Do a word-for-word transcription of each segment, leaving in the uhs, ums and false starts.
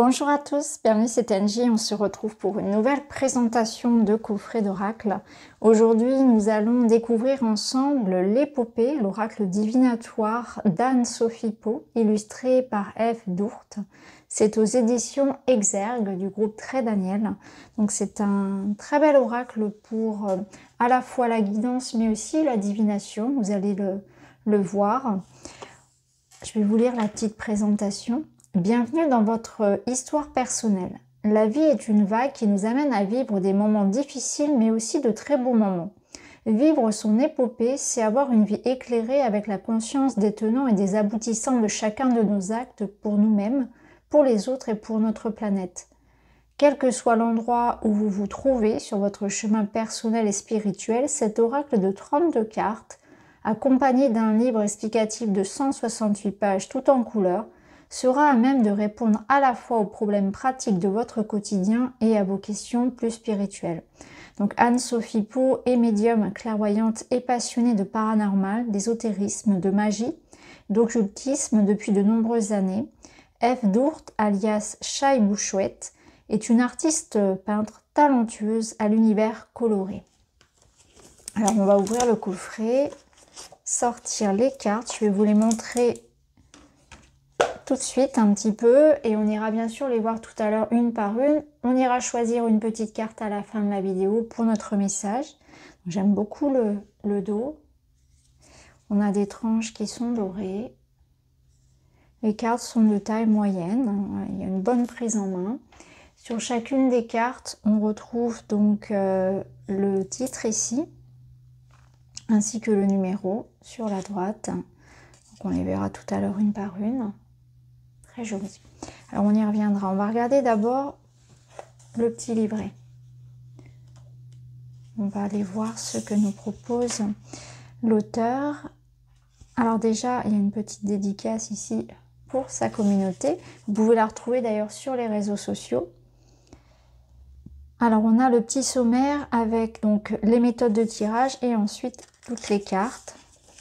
Bonjour à tous, bienvenue, c'est Angie. On se retrouve pour une nouvelle présentation de coffret d'oracle. Aujourd'hui, nous allons découvrir ensemble l'épopée, l'oracle divinatoire d'Anne-Sophie Pau, illustré par Eve Dourte. C'est aux éditions Exergue du groupe Très Daniel. Donc c'est un très bel oracle pour euh, à la fois la guidance mais aussi la divination. Vous allez le, le voir. Je vais vous lire la petite présentation. Bienvenue dans votre histoire personnelle. La vie est une vague qui nous amène à vivre des moments difficiles mais aussi de très beaux moments. Vivre son épopée, c'est avoir une vie éclairée avec la conscience des tenants et des aboutissants de chacun de nos actes pour nous-mêmes, pour les autres et pour notre planète. Quel que soit l'endroit où vous vous trouvez sur votre chemin personnel et spirituel, cet oracle de trente-deux cartes, accompagné d'un livre explicatif de cent soixante-huit pages tout en couleur, sera à même de répondre à la fois aux problèmes pratiques de votre quotidien et à vos questions plus spirituelles. Donc Anne-Sophie Pau est médium, clairvoyante et passionnée de paranormal, d'ésotérisme, de magie, d'occultisme depuis de nombreuses années. Eve Dourte, alias Chai Bouchouette, est une artiste peintre talentueuse à l'univers coloré. Alors on va ouvrir le coffret, sortir les cartes, je vais vous les montrer tout de suite un petit peu et on ira bien sûr les voir tout à l'heure une par une. On ira choisir une petite carte à la fin de la vidéo pour notre message. J'aime beaucoup le, le dos. On a des tranches qui sont dorées. Les cartes sont de taille moyenne. Il y a une bonne prise en main. Sur chacune des cartes, on retrouve donc euh, le titre ici, ainsi que le numéro sur la droite. Donc on les verra tout à l'heure une par une. Très joli. Alors on y reviendra. On va regarder d'abord le petit livret. On va aller voir ce que nous propose l'auteur. Alors déjà, il y a une petite dédicace ici pour sa communauté. Vous pouvez la retrouver d'ailleurs sur les réseaux sociaux. Alors on a le petit sommaire avec donc les méthodes de tirage et ensuite toutes les cartes.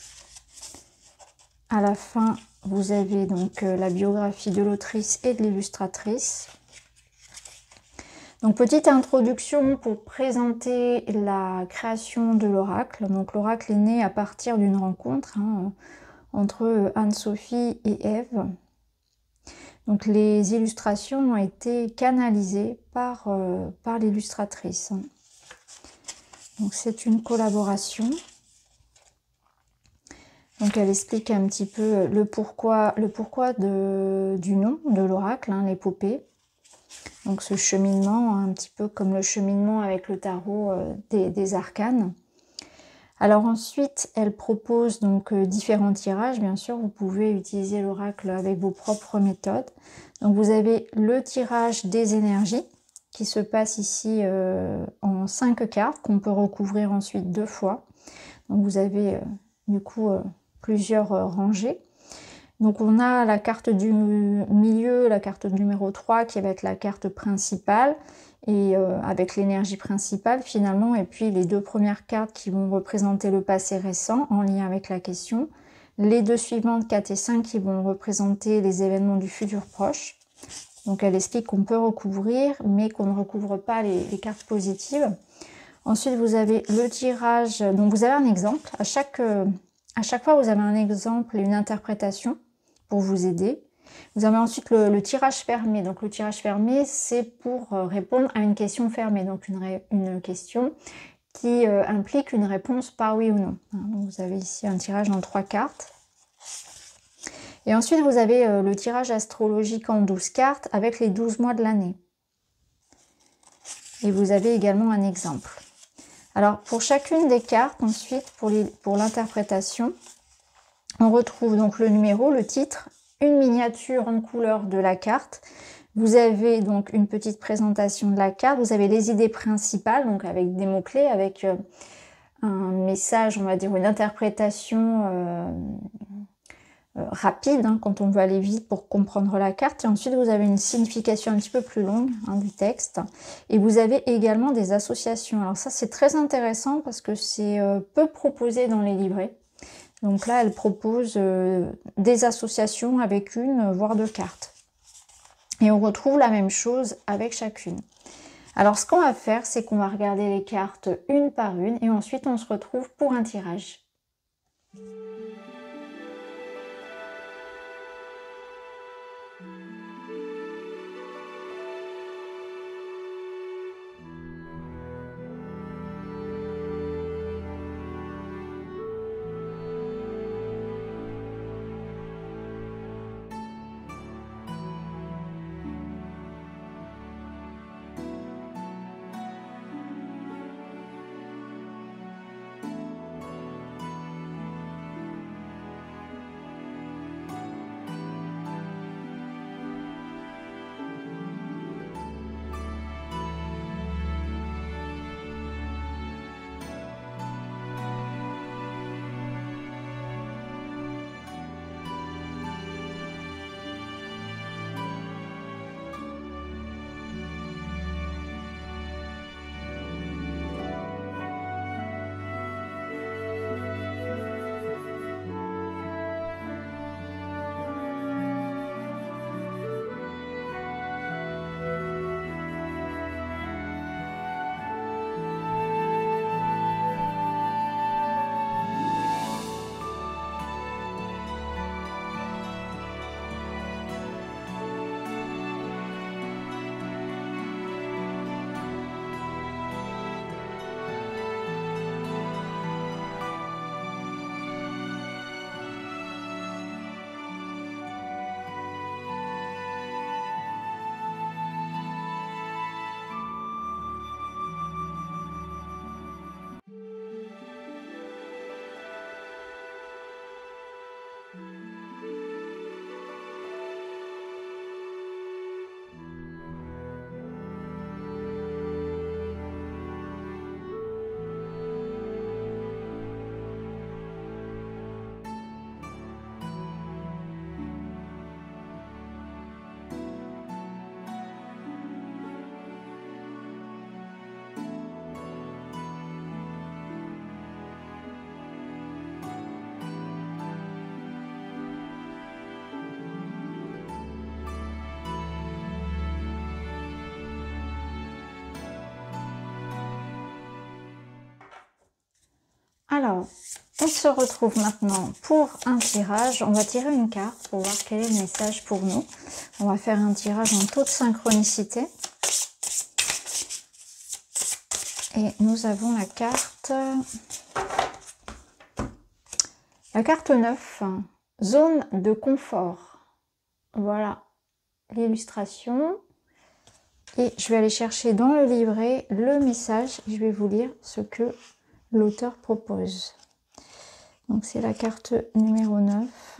À la fin, vous avez donc la biographie de l'autrice et de l'illustratrice. Donc petite introduction pour présenter la création de l'oracle. Donc l'oracle est né à partir d'une rencontre hein, entre Anne-Sophie et Eve. Donc les illustrations ont été canalisées par, euh, par l'illustratrice. Donc c'est une collaboration. Donc elle explique un petit peu le pourquoi, le pourquoi de, du nom de l'oracle, hein, l'épopée. Donc ce cheminement, un petit peu comme le cheminement avec le tarot euh, des, des arcanes. Alors ensuite, elle propose donc euh, différents tirages. Bien sûr, vous pouvez utiliser l'oracle avec vos propres méthodes. Donc vous avez le tirage des énergies qui se passe ici euh, en cinq cartes qu'on peut recouvrir ensuite deux fois. Donc vous avez euh, du coup euh, plusieurs euh, rangées. Donc on a la carte du milieu, la carte numéro trois qui va être la carte principale et euh, avec l'énergie principale finalement, et puis les deux premières cartes qui vont représenter le passé récent en lien avec la question, les deux suivantes quatre et cinq qui vont représenter les événements du futur proche. Donc elle explique qu'on peut recouvrir mais qu'on ne recouvre pas les, les cartes positives. Ensuite vous avez le tirage, donc vous avez un exemple, à chaque, euh, à chaque fois vous avez un exemple et une interprétation pour vous aider. Vous avez ensuite le, le tirage fermé. Donc le tirage fermé, c'est pour répondre à une question fermée. Donc une, une question qui euh, implique une réponse par oui ou non. Donc vous avez ici un tirage en trois cartes. Et ensuite vous avez euh, le tirage astrologique en douze cartes avec les douze mois de l'année. Et vous avez également un exemple. Alors pour chacune des cartes, ensuite pour les, pour l'interprétation, on retrouve donc le numéro, le titre, une miniature en couleur de la carte. Vous avez donc une petite présentation de la carte. Vous avez les idées principales, donc avec des mots-clés, avec euh, un message, on va dire une interprétation euh, euh, rapide, hein, quand on veut aller vite pour comprendre la carte. Et ensuite, vous avez une signification un petit peu plus longue hein, du texte. Et vous avez également des associations. Alors ça, c'est très intéressant parce que c'est euh, peu proposé dans les livrets. Donc là, elle propose euh, des associations avec une, voire deux cartes. Et on retrouve la même chose avec chacune. Alors ce qu'on va faire, c'est qu'on va regarder les cartes une par une et ensuite on se retrouve pour un tirage. Alors, on se retrouve maintenant pour un tirage. On va tirer une carte pour voir quel est le message pour nous. On va faire un tirage en toute synchronicité. Et nous avons la carte, la carte neuf, zone de confort. Voilà l'illustration. Et je vais aller chercher dans le livret le message. Je vais vous lire ce que l'auteur propose. Donc c'est la carte numéro neuf.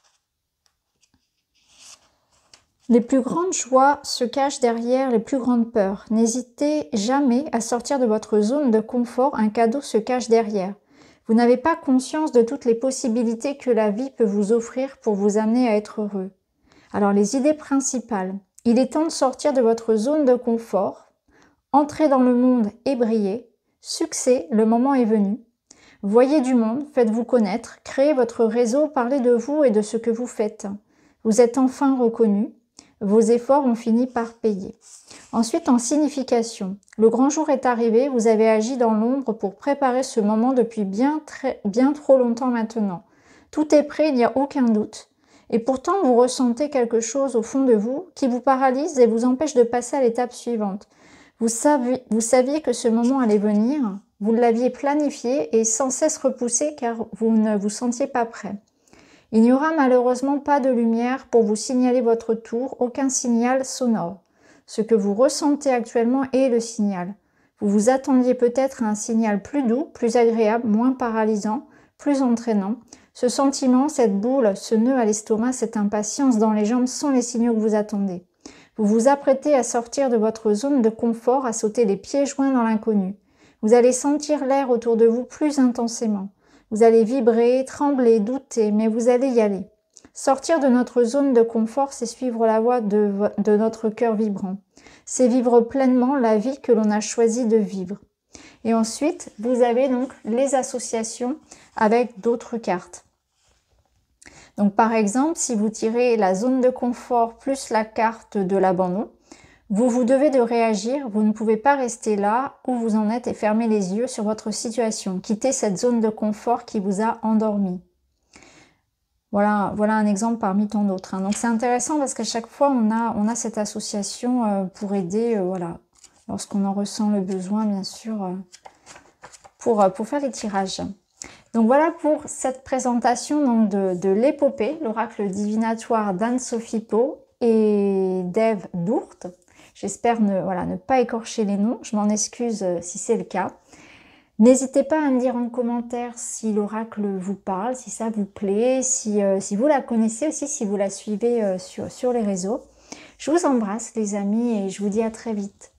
Les plus grandes joies se cachent derrière les plus grandes peurs. N'hésitez jamais à sortir de votre zone de confort, un cadeau se cache derrière. Vous n'avez pas conscience de toutes les possibilités que la vie peut vous offrir pour vous amener à être heureux. Alors les idées principales. Il est temps de sortir de votre zone de confort, entrer dans le monde et briller. Succès, le moment est venu. Voyez du monde, faites-vous connaître, créez votre réseau, parlez de vous et de ce que vous faites. Vous êtes enfin reconnu. Vos efforts ont fini par payer. Ensuite, en signification, le grand jour est arrivé, vous avez agi dans l'ombre pour préparer ce moment depuis bien, très, bien trop longtemps maintenant. Tout est prêt, il n'y a aucun doute. Et pourtant, vous ressentez quelque chose au fond de vous qui vous paralyse et vous empêche de passer à l'étape suivante. Vous saviez, vous saviez que ce moment allait venir, vous l'aviez planifié et sans cesse repoussé car vous ne vous sentiez pas prêt. Il n'y aura malheureusement pas de lumière pour vous signaler votre tour, aucun signal sonore. Ce que vous ressentez actuellement est le signal. Vous vous attendiez peut-être à un signal plus doux, plus agréable, moins paralysant, plus entraînant. Ce sentiment, cette boule, ce nœud à l'estomac, cette impatience dans les jambes sont les signaux que vous attendez. Vous vous apprêtez à sortir de votre zone de confort, à sauter les pieds joints dans l'inconnu. Vous allez sentir l'air autour de vous plus intensément. Vous allez vibrer, trembler, douter, mais vous allez y aller. Sortir de notre zone de confort, c'est suivre la voie de, de notre cœur vibrant. C'est vivre pleinement la vie que l'on a choisi de vivre. Et ensuite, vous avez donc les associations avec d'autres cartes. Donc par exemple, si vous tirez la zone de confort plus la carte de l'abandon, vous vous devez de réagir, vous ne pouvez pas rester là où vous en êtes et fermer les yeux sur votre situation. Quittez cette zone de confort qui vous a endormi. Voilà, voilà un exemple parmi tant d'autres. Hein. Donc c'est intéressant parce qu'à chaque fois, on a, on a cette association euh, pour aider, euh, voilà, lorsqu'on en ressent le besoin, bien sûr, euh, pour, euh, pour faire les tirages. Donc voilà pour cette présentation donc, de, de l'épopée, l'oracle divinatoire d'Anne-Sophie Pau et d'Ève Dourte. J'espère ne, voilà, ne pas écorcher les noms, je m'en excuse euh, si c'est le cas. N'hésitez pas à me dire en commentaire si l'oracle vous parle, si ça vous plaît, si, euh, si vous la connaissez aussi, si vous la suivez euh, sur, sur les réseaux. Je vous embrasse les amis et je vous dis à très vite.